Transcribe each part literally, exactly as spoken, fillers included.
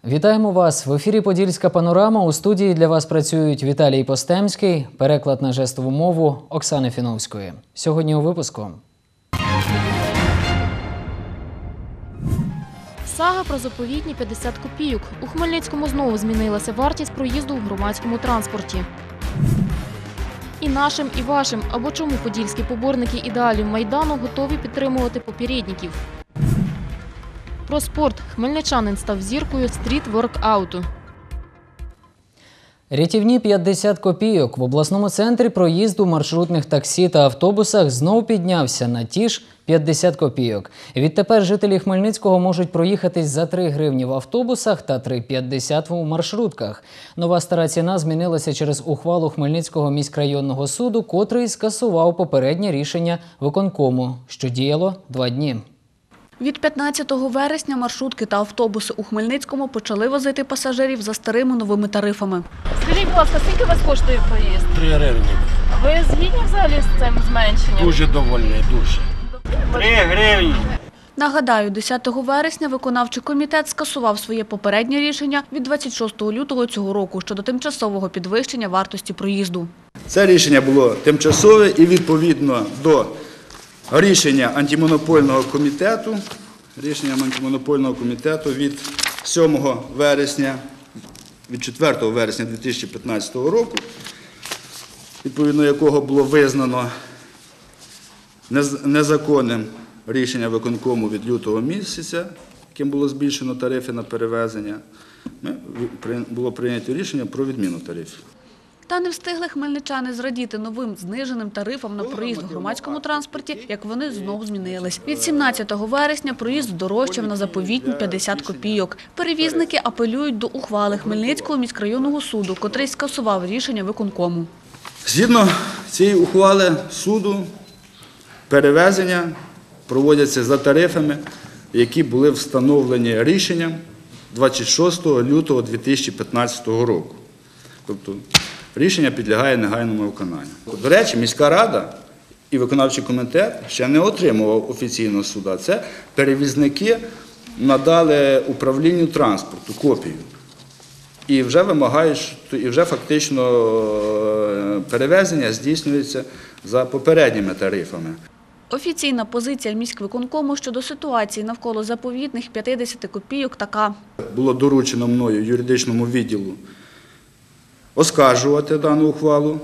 Вітаємо вас! В ефірі «Подільська панорама». У студії для вас працюють Віталій Постемський, переклад на жестову мову Оксани Фіновської. Сьогодні у випуску. Сага про заповітні п'ятдесят копійок. У Хмельницькому знову змінилася вартість проїзду в громадському транспорті. І нашим, і вашим. Або чому подільські поборники ідеалів Майдану готові підтримувати попередників. Про спорт. Хмельничанин став зіркою стріт-воркауту. Рятівні п'ятдесят копійок. В обласному центрі проїзду маршрутних таксі та автобусах знов піднявся на ті ж п'ятдесят копійок. Відтепер жителі Хмельницького можуть проїхатись за три гривні в автобусах та три п'ятдесят у маршрутках. Нова стара ціна змінилася через ухвалу Хмельницького міськрайонного суду, котрий скасував попереднє рішення виконкому, що діяло два дні. Від п'ятнадцятого вересня маршрутки та автобуси у Хмельницькому почали возити пасажирів за старими новими тарифами. Скажіть, будь ласка, скільки вас коштує проїзд? Три гривні. Ви згідні взагалі з цим зменшенням? Дуже довольний, дуже. Три гривні. Нагадаю, десятого вересня виконавчий комітет скасував своє попереднє рішення від двадцять шостого лютого цього року щодо тимчасового підвищення вартості проїзду. Це рішення було тимчасове і відповідно до рішення антимонопольного комітету, рішенням антимонопольного комітету від сьомого вересня, від четвертого вересня дві тисячі п'ятнадцятого року, відповідно якого було визнано незаконним рішення виконкому від лютого місяця, яким було збільшено тарифи на перевезення, було прийнято рішення про відміну тарифів. Та не встигли хмельничани зрадіти новим зниженим тарифам на проїзд у громадському транспорті, як вони знову змінились. Від сімнадцятого вересня проїзд здорожчав на заповітні п'ятдесят копійок. Перевізники апелюють до ухвали Хмельницького міськрайонного суду, котрий скасував рішення виконкому. Згідно цієї ухвали суду, перевезення проводяться за тарифами, які були встановлені рішенням двадцять шостого лютого дві тисячі п'ятнадцятого року. Тобто рішення підлягає негайному виконанню. До речі, міська рада і виконавчий комітет ще не отримував офіційного суду. Це перевізники надали управлінню транспорту копію. І вже вимагають, і вже фактично перевезення здійснюється за попередніми тарифами. Офіційна позиція міськвиконкому щодо ситуації навколо заповітних п'ятдесят копійок така. Було доручено мною юридичному відділу оскаржувати дану ухвалу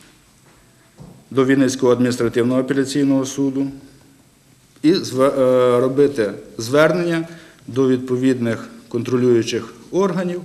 до Вінницького адміністративного апеляційного суду і робити звернення до відповідних контролюючих органів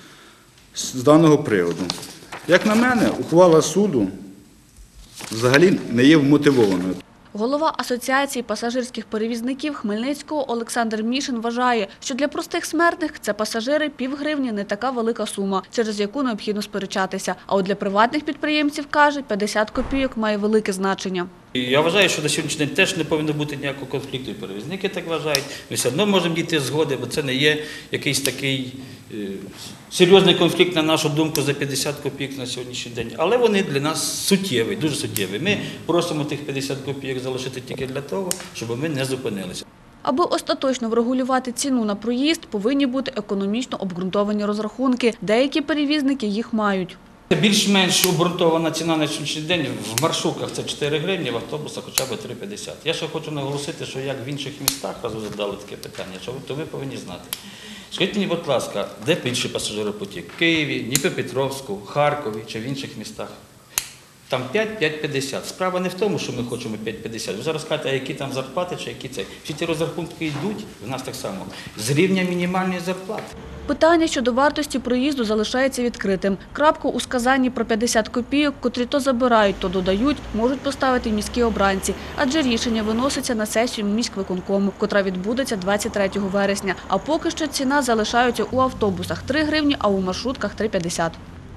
з даного приводу. Як на мене, ухвала суду взагалі не є вмотивованою. Голова Асоціації пасажирських перевізників Хмельницького Олександр Мішин вважає, що для простих смертних це пасажири півгривні не така велика сума, через яку необхідно сперечатися. А от для приватних підприємців, каже, п'ятдесят копійок має велике значення. Я вважаю, що на сьогоднішній день теж не повинно бути ніякого конфлікту, і перевізники так вважають. Ми все одно можемо дійти згоди, бо це не є якийсь такий е, серйозний конфлікт, на нашу думку, за п'ятдесят копійок на сьогоднішній день. Але вони для нас суттєві, дуже суттєві. Ми просимо тих п'ятдесят копійок залишити тільки для того, щоб ми не зупинилися. Аби остаточно врегулювати ціну на проїзд, повинні бути економічно обґрунтовані розрахунки. Деякі перевізники їх мають. Більш-менш обґрунтована ціна на сьогоднішній день в маршрутках – це чотири гривні, в автобусах хоча б три п'ятдесят. Я ще хочу наголосити, що як в інших містах, раз ви задали таке питання, то ви повинні знати. Скажіть мені, будь ласка, де більший пасажиропотік? В Києві, Дніпропетровську, Харкові чи в інших містах? Там п'ять - п'ять п'ятдесят. Справа не в тому, що ми хочемо п'ять п'ятдесят. Ви зараз кажете, а які там зарплати чи які це. Всі ці розрахунки йдуть, в нас так само, з рівня мінімальної зарплати. Питання щодо вартості проїзду залишається відкритим. Крапку у сказанні про п'ятдесят копійок, котрі то забирають, то додають, можуть поставити міські обранці. Адже рішення виноситься на сесію міськвиконкому, котра відбудеться двадцять третього вересня. А поки що ціна залишається у автобусах три гривні, а у маршрутках три п'ятдесят.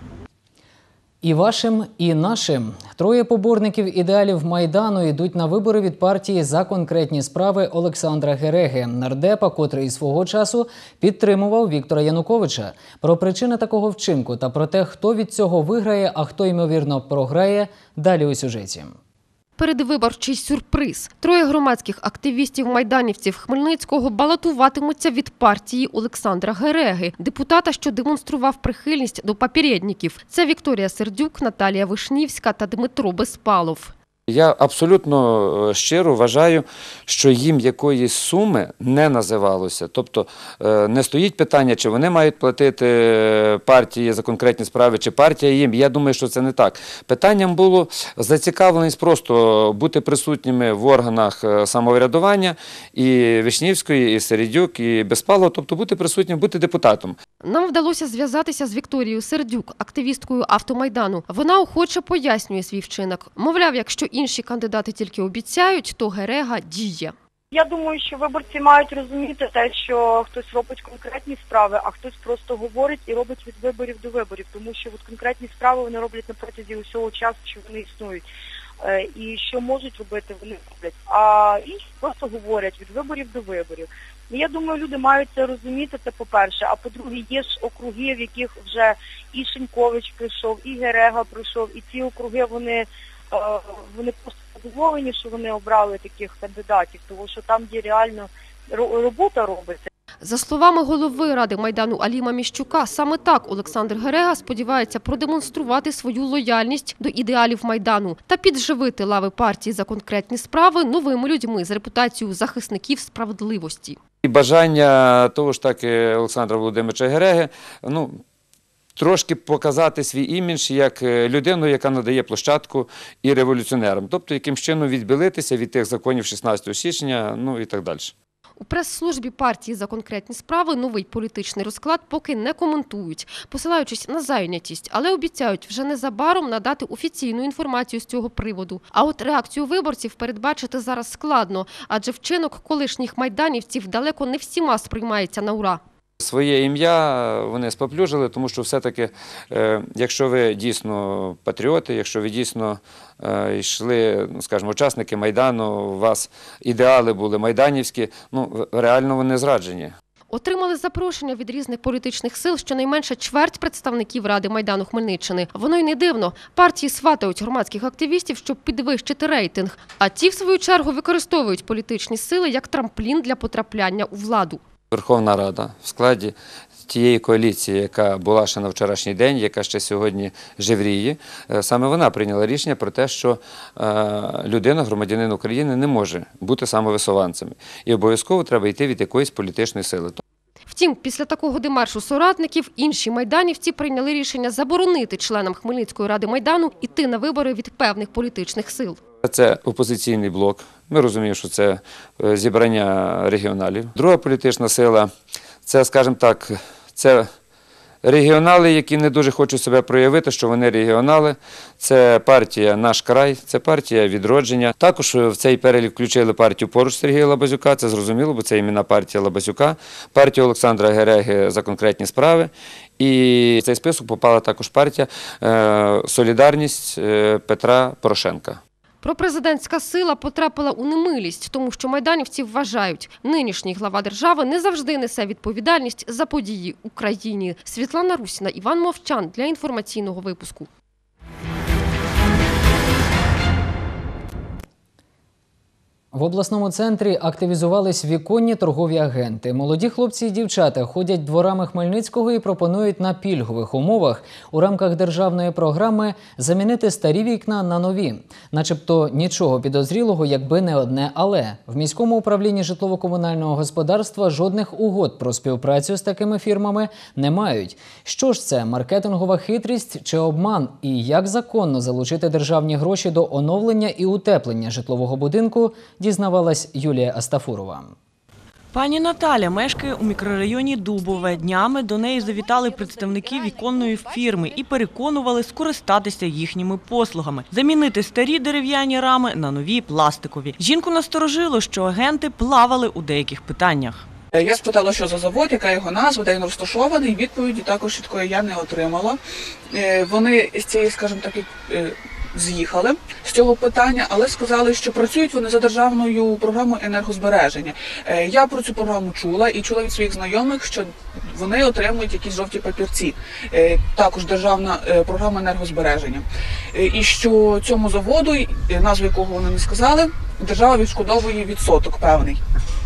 І вашим, і нашим. Троє поборників ідеалів Майдану йдуть на вибори від партії «За конкретні справи» Олександра Гереги, нардепа, котрий свого часу підтримував Віктора Януковича. Про причини такого вчинку та про те, хто від цього виграє, а хто, ймовірно, програє, далі у сюжеті. передвиборчий сюрприз. Троє громадських активістів-майданівців Хмельницького балотуватимуться від партії Олександра Гереги, депутата, що демонстрував прихильність до попередників. Це Вікторія Сердюк, Наталія Вишнівська та Дмитро Безпалов. Я абсолютно щиро вважаю, що їм якоїсь суми не називалося. Тобто не стоїть питання, чи вони мають платити партії за конкретні справи, чи партія їм. Я думаю, що це не так. Питанням було зацікавленість просто бути присутніми в органах самоврядування і Вишнівської, і Середюк, і Безпалова, тобто бути присутнім, бути депутатом. Нам вдалося зв'язатися з Вікторією Сердюк, активісткою Автомайдану. Вона охоче пояснює свій вчинок. Мовляв, якщо інші кандидати тільки обіцяють, то Герега діє. Я думаю, що виборці мають розуміти те, що хтось робить конкретні справи, а хтось просто говорить і робить від виборів до виборів. Тому що от конкретні справи вони роблять на протязі усього часу, що вони існують. І що можуть робити, вони роблять. А інші просто говорять від виборів до виборів. І я думаю, люди мають це розуміти, це по-перше. А по-друге, є ж округи, в яких вже і Шинькович прийшов, і Герега прийшов, і ці округи, вони, вони просто задоволені, що вони обрали таких кандидатів, тому що там, де реально робота робиться. За словами голови Ради Майдану Аліма Міщука, саме так Олександр Герега сподівається продемонструвати свою лояльність до ідеалів Майдану та підживити лави партії за конкретні справи новими людьми з репутацією захисників справедливості. І бажання того ж таки Олександра Володимировича Гереги, ну, трошки показати свій імідж як людину, яка надає площадку і революціонерам. Тобто, яким чином відбілитися від тих законів шістнадцятого січня, ну і так далі. У прес-службі партії за конкретні справи новий політичний розклад поки не коментують, посилаючись на зайнятість, але обіцяють вже незабаром надати офіційну інформацію з цього приводу. А от реакцію виборців передбачити зараз складно, адже вчинок колишніх майданівців далеко не всіма сприймається на ура. Своє ім'я вони споплюжили, тому що все-таки, якщо ви дійсно патріоти, якщо ви дійсно йшли, скажімо, учасники Майдану, у вас ідеали були майданівські, ну, реально вони зраджені. Отримали запрошення від різних політичних сил щонайменше чверть представників Ради Майдану Хмельниччини. Воно й не дивно. Партії сватають громадських активістів, щоб підвищити рейтинг. А ті, в свою чергу, використовують політичні сили як трамплін для потрапляння у владу. Верховна Рада в складі тієї коаліції, яка була ще на вчорашній день, яка ще сьогодні жевріє, саме вона прийняла рішення про те, що людина, громадянин України, не може бути самовисуванцем. І обов'язково треба йти від якоїсь політичної сили. Втім, після такого демаршу соратників інші майданівці прийняли рішення заборонити членам Хмельницької ради Майдану йти на вибори від певних політичних сил. Це опозиційний блок. Ми розуміємо, що це зібрання регіоналів. Друга політична сила – це, скажімо так, це регіонали, які не дуже хочуть себе проявити, що вони регіонали. Це партія «Наш край», це партія «Відродження». Також в цей перелік включили партію поруч Сергія Лабазюка, це зрозуміло, бо це імена партія Лабазюка, партію Олександра Гереги за конкретні справи. І в цей список попала також партія «Солідарність» Петра Порошенка. Пропрезидентська сила потрапила у немилість, тому що майданівці вважають, нинішній глава держави не завжди несе відповідальність за події в Україні. Світлана Русіна, Іван Мовчан для інформаційного випуску. В обласному центрі активізувались віконні торгові агенти. Молоді хлопці і дівчата ходять дворами Хмельницького і пропонують на пільгових умовах у рамках державної програми замінити старі вікна на нові. Начебто нічого підозрілого, якби не одне «але». В міському управлінні житлово-комунального господарства жодних угод про співпрацю з такими фірмами не мають. Що ж це – маркетингова хитрість чи обман? І як законно залучити державні гроші до оновлення і утеплення житлового будинку – дізнавалась Юлія Астафурова. Пані Наталя мешкає у мікрорайоні Дубове. Днями до неї завітали представники віконної фірми і переконували скористатися їхніми послугами – замінити старі дерев'яні рами на нові пластикові. Жінку насторожило, що агенти плавали у деяких питаннях. Я спитала, що за завод, яка його назва, де він розташований, відповіді також чіткої я не отримала. Вони з цієї, скажімо так, з'їхали з цього питання, але сказали, що працюють вони за державною програмою енергозбереження. Я про цю програму чула і чула від своїх знайомих, що вони отримують якісь жовті папірці. Також державна програма енергозбереження. І що цьому заводу, назву якого вони не сказали, держава відшкодовує відсоток певний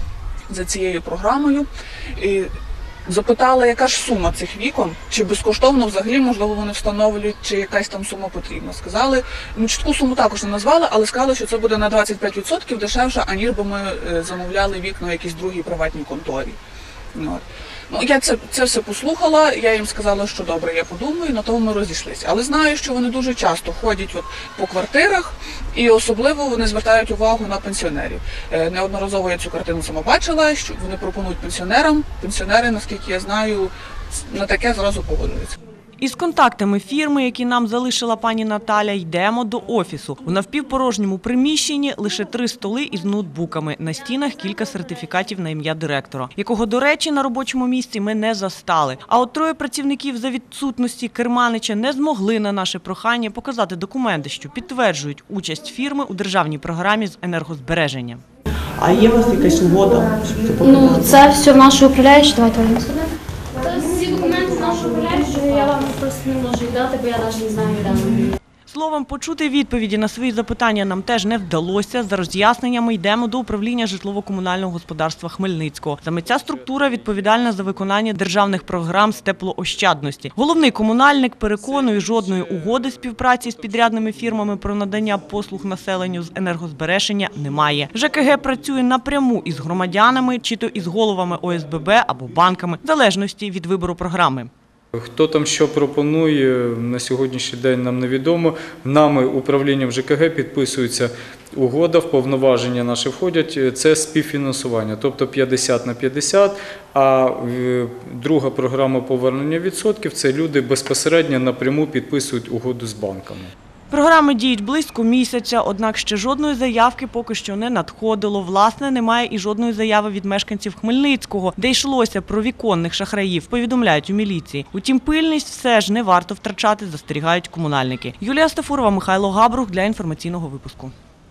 за цією програмою. І запитала, яка ж сума цих вікон, чи безкоштовно взагалі, можливо, вони встановлюють, чи якась там сума потрібна. Сказали, ну чітку суму також не назвали, але сказали, що це буде на двадцять п'ять відсотків дешевше, аніж би ми замовляли вікна в якійсь другій приватній конторі. От. Ну, я це, це все послухала, я їм сказала, що добре, я подумаю, на тому ми розійшлися. Але знаю, що вони дуже часто ходять от по квартирах і особливо вони звертають увагу на пенсіонерів. Е, неодноразово я цю картину сама бачила, що вони пропонують пенсіонерам. Пенсіонери, наскільки я знаю, на таке зразу погоджуються. Із контактами фірми, які нам залишила пані Наталя, йдемо до офісу. У навпівпорожньому приміщенні лише три столи із ноутбуками. На стінах кілька сертифікатів на ім'я директора, якого, до речі, на робочому місці ми не застали. А от троє працівників за відсутності керманича не змогли на наше прохання показати документи, що підтверджують участь фірми у державній програмі з енергозбереження. А є у вас якась угода? Ну, це все в нашу управляючу, давайте вам сюди. Всі документи в нашу управляючу, я вам просто не можу віддати, бо я навіть не знаю, де вони. Словом, почути відповіді на свої запитання нам теж не вдалося. За роз'ясненнями йдемо до управління житлово-комунального господарства Хмельницького. Саме ця структура відповідальна за виконання державних програм з теплоощадності. Головний комунальник переконує, жодної угоди співпраці з підрядними фірмами про надання послуг населенню з енергозбереження немає. ЖКГ працює напряму із громадянами, чи то із головами О С Б Б або банками, в залежності від вибору програми. Хто там що пропонує, на сьогоднішній день нам невідомо. Нами, управлінням ЖКГ, підписується угода, в повноваження наші входять, це співфінансування, тобто п'ятдесят на п'ятдесят, а друга програма повернення відсотків – це люди безпосередньо напряму підписують угоду з банками. Програми діють близько місяця, однак ще жодної заявки поки що не надходило. Власне, немає і жодної заяви від мешканців Хмельницького, де йшлося про віконних шахраїв, повідомляють у міліції. Утім, пильність все ж не варто втрачати, застерігають комунальники. Юлія Стафурова, Михайло Габрух для інформаційного випуску.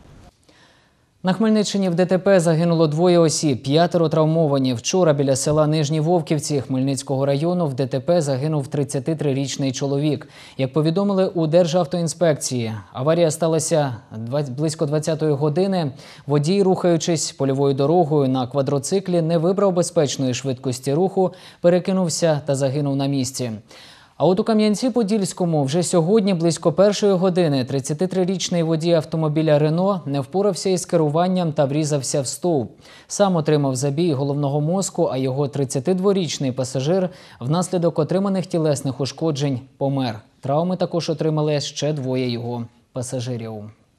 На Хмельниччині в Д Те Пе загинуло двоє осіб, п'ятеро травмовані. Вчора біля села Нижні Вовківці Хмельницького району в Де Те Пе загинув тридцятитрирічний чоловік. Як повідомили у Державтоінспекції, аварія сталася близько двадцятої години. Водій, рухаючись польовою дорогою на квадроциклі, не вибрав безпечної швидкості руху, перекинувся та загинув на місці. А от у Кам'янці-Подільському вже сьогодні близько першої години тридцятитрирічний водій автомобіля «Рено» не впорався із керуванням та врізався в стовп. Сам отримав забій головного мозку, а його тридцятидворічний пасажир внаслідок отриманих тілесних ушкоджень помер. Травми також отримали ще двоє його пасажирів.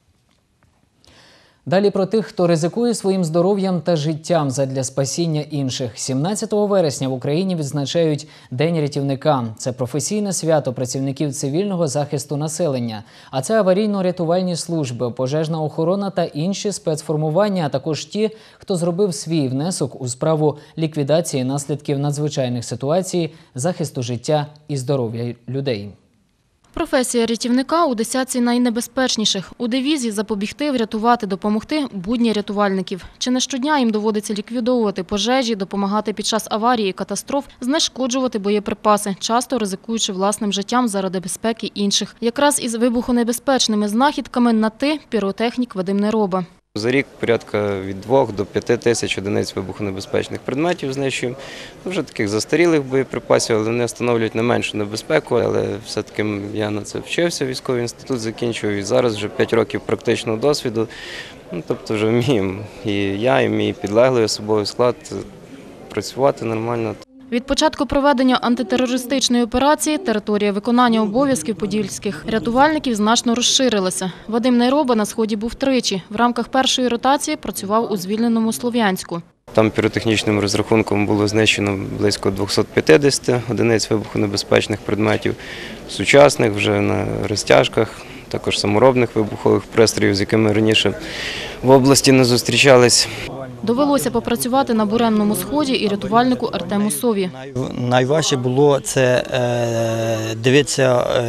Далі про тих, хто ризикує своїм здоров'ям та життям задля спасіння інших. сімнадцятого вересня в Україні відзначають День рятівника. Це професійне свято працівників цивільного захисту населення. А це аварійно-рятувальні служби, пожежна охорона та інші спецформування, а також ті, хто зробив свій внесок у справу ліквідації наслідків надзвичайних ситуацій, захисту життя і здоров'я людей. Професія рятівника у десятці найнебезпечніших. У девізі «Запобігти, врятувати, допомогти» – будні рятувальників. Чи не щодня їм доводиться ліквідовувати пожежі, допомагати під час аварії, катастроф, знешкоджувати боєприпаси, часто ризикуючи власним життям заради безпеки інших. Якраз із вибухонебезпечними знахідками на «ти» піротехнік Вадим Нероба. За рік порядка від двох до п'яти тисяч одиниць вибухонебезпечних предметів знищуємо. Вже таких застарілих боєприпасів, але вони становлюють не меншу небезпеку. Але все-таки я на це вчився, військовий інститут закінчив, і зараз вже п'ять років практичного досвіду. Ну, тобто вже вміємо і я, і мій підлеглий особовий склад працювати нормально. Від початку проведення антитерористичної операції територія виконання обов'язків подільських рятувальників значно розширилася. Вадим Нероба на Сході був тричі. В рамках першої ротації працював у звільненому Слов'янську. Там піротехнічним розрахунком було знищено близько двохсот п'ятдесят одиниць вибухонебезпечних предметів, сучасних вже на розтяжках, також саморобних вибухових пристроїв, з якими раніше в області не зустрічались. Довелося попрацювати на Буремному Сході і рятувальнику Артему Сові. Найважче було це дивитися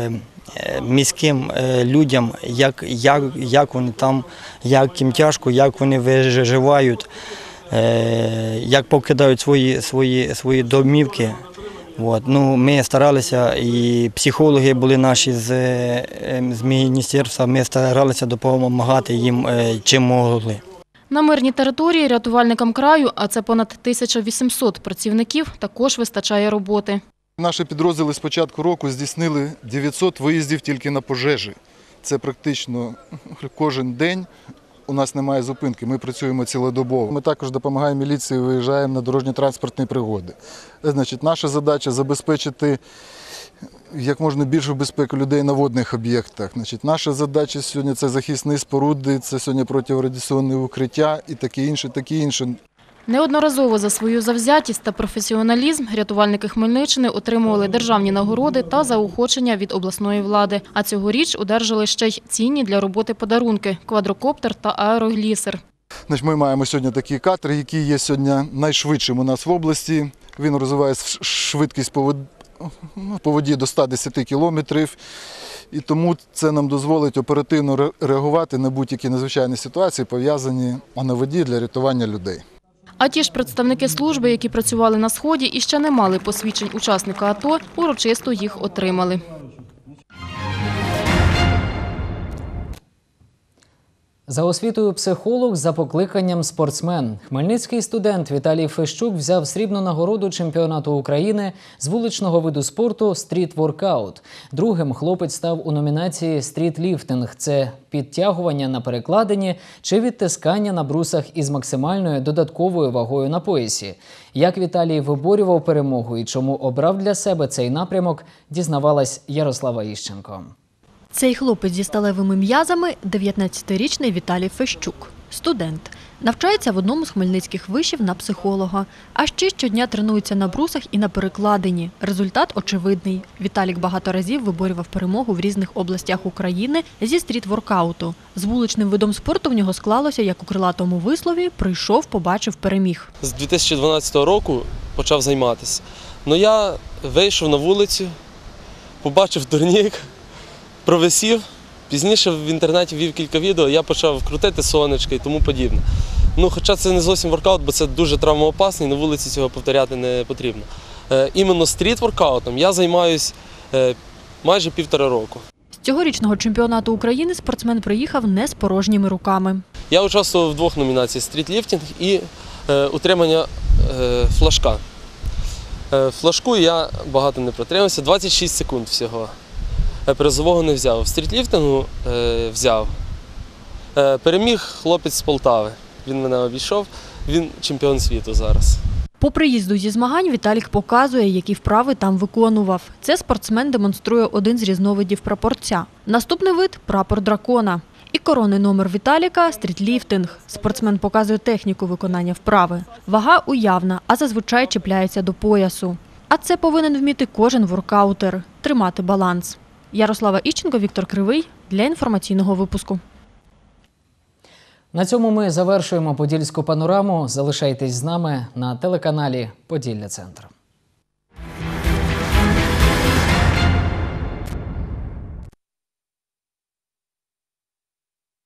міським людям, як, як, як вони там, як їм тяжко, як вони виживають, як покидають свої, свої, свої домівки. От. Ну, ми старалися, і психологи були наші з, з міністерства, ми старалися допомагати їм, чим могли. На мирній території рятувальникам краю, а це понад тисяча вісімсот працівників, також вистачає роботи. Наші підрозділи з початку року здійснили дев'ятсот виїздів тільки на пожежі. Це практично кожен день. У нас немає зупинки, ми працюємо цілодобово. Ми також допомагаємо міліції, виїжджаємо на дорожньо-транспортні пригоди. Значить, наша задача – забезпечити як можна більшу безпеку людей на водних об'єктах. Значить, наша задача сьогодні – це захисні споруди, це сьогодні протирадіаційне укриття і таке інше, таке інше. Неодноразово за свою завзятість та професіоналізм рятувальники Хмельниччини отримували державні нагороди та заохочення від обласної влади. А цьогоріч одержали ще й цінні для роботи подарунки – квадрокоптер та аероглісер. Значить, ми маємо сьогодні такий катер, який є сьогодні найшвидшим у нас в області. Він розвиває швидкість по воді, по воді до ста десяти кілометрів. І тому це нам дозволить оперативно реагувати на будь-які надзвичайні ситуації, пов'язані на воді для рятування людей. А ті ж представники служби, які працювали на Сході і ще не мали посвідчень учасника АТО, урочисто їх отримали. За освітою психолог, за покликанням спортсмен. Хмельницький студент Віталій Фещук взяв срібну нагороду чемпіонату України з вуличного виду спорту «Стріт-воркаут». Другим хлопець став у номінації «Стріт-ліфтинг». Це підтягування на перекладині чи відтискання на брусах із максимальною додатковою вагою на поясі. Як Віталій виборював перемогу і чому обрав для себе цей напрямок, дізнавалась Ярослава Іщенко. Цей хлопець зі сталевими м'язами – дев'ятнадцятирічний Віталій Фещук. Студент. Навчається в одному з хмельницьких вишів на психолога. А ще щодня тренується на брусах і на перекладині. Результат очевидний. Віталік багато разів виборював перемогу в різних областях України зі стріт-воркауту. З вуличним видом спорту в нього склалося, як у крилатому вислові, прийшов, побачив, переміг. З дві тисячі дванадцятого року почав займатися. Ну я вийшов на вулицю, побачив турнік, провисів, пізніше в інтернеті вів кілька відео, я почав крутити сонечки і тому подібне. Ну, хоча це не зовсім воркаут, бо це дуже травмоопасно і на вулиці цього повторяти не потрібно. Е, іменно стріт-воркаутом я займаюся е, майже півтора року. З цьогорічного чемпіонату України спортсмен приїхав не з порожніми руками. Я участвував в двох номінаціях – стріт-ліфтинг і е, утримання е, флажка. Е, флажку я багато не протримався, двадцять шість секунд всього. Призового не взяв. В стрітліфтингу е, взяв. Е, переміг хлопець з Полтави. Він мене обійшов, він чемпіон світу зараз. По приїзду зі змагань Віталік показує, які вправи там виконував. Це спортсмен демонструє один з різновидів прапорця. Наступний вид – прапор дракона. І коронний номер Віталіка – стрітліфтинг. Спортсмен показує техніку виконання вправи. Вага уявна, а зазвичай чіпляється до поясу. А це повинен вміти кожен воркаутер – тримати баланс. Ярослава Іщенко, Віктор Кривий для інформаційного випуску. На цьому ми завершуємо Подільську панораму. Залишайтесь з нами на телеканалі «Поділля Центр».